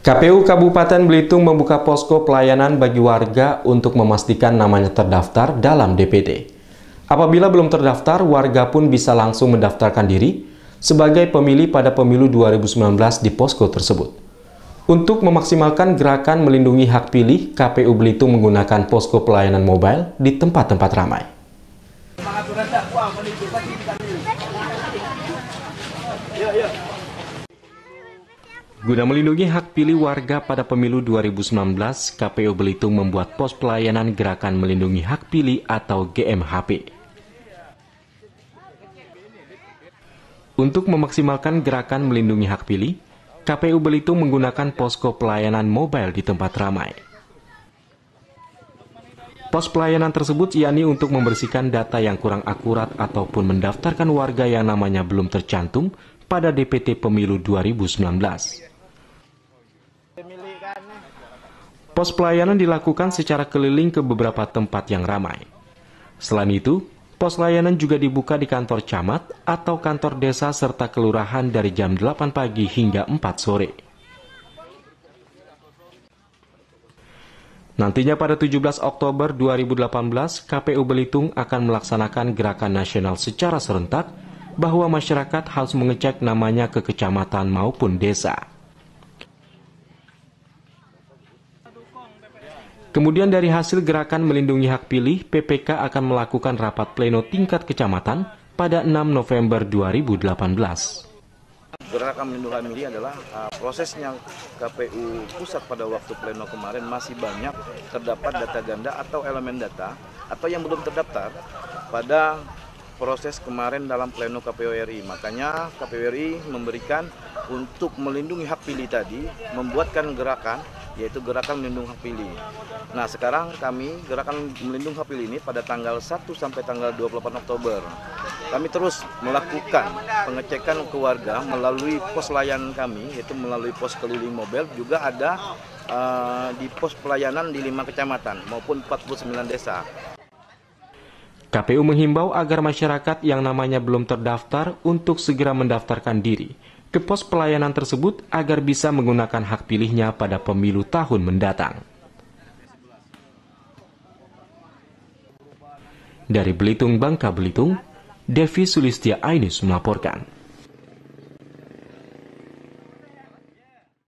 KPU Kabupaten Belitung membuka posko pelayanan bagi warga untuk memastikan namanya terdaftar dalam DPT. Apabila belum terdaftar, warga pun bisa langsung mendaftarkan diri sebagai pemilih pada pemilu 2019 di posko tersebut. Untuk memaksimalkan gerakan melindungi hak pilih, KPU Belitung menggunakan posko pelayanan mobile di tempat-tempat ramai. Guna melindungi hak pilih warga pada pemilu 2019, KPU Belitung membuat pos pelayanan Gerakan Melindungi Hak Pilih atau GMHP. Untuk memaksimalkan gerakan melindungi hak pilih, KPU Belitung menggunakan posko pelayanan mobile di tempat ramai. Pos pelayanan tersebut yakni untuk membersihkan data yang kurang akurat ataupun mendaftarkan warga yang namanya belum tercantum pada DPT Pemilu 2019. Pos pelayanan dilakukan secara keliling ke beberapa tempat yang ramai. Selain itu, pos layanan juga dibuka di kantor camat atau kantor desa serta kelurahan dari jam 8 pagi hingga 4 sore. Nantinya pada 17 Oktober 2018, KPU Belitung akan melaksanakan gerakan nasional secara serentak bahwa masyarakat harus mengecek namanya ke kecamatan maupun desa. Kemudian dari hasil gerakan melindungi hak pilih, PPK akan melakukan rapat pleno tingkat kecamatan pada 6 November 2018. Gerakan melindungi hak pilih adalah prosesnya KPU pusat pada waktu pleno kemarin masih banyak terdapat data ganda atau elemen data atau yang belum terdaftar pada proses kemarin dalam pleno KPU RI. Makanya KPU RI memberikan untuk melindungi hak pilih tadi, membuatkan gerakan, yaitu gerakan melindungi hak pilih. Nah sekarang kami gerakan melindungi hak pilih ini pada tanggal 1 sampai tanggal 28 Oktober. Kami terus melakukan pengecekan ke warga melalui pos layanan kami, yaitu melalui pos keliling mobile, juga ada di pos pelayanan di 5 kecamatan maupun 49 desa. KPU menghimbau agar masyarakat yang namanya belum terdaftar untuk segera mendaftarkan diri ke pos pelayanan tersebut agar bisa menggunakan hak pilihnya pada pemilu tahun mendatang. Dari Belitung, Bangka Belitung, Devi Sulistia Ainus melaporkan.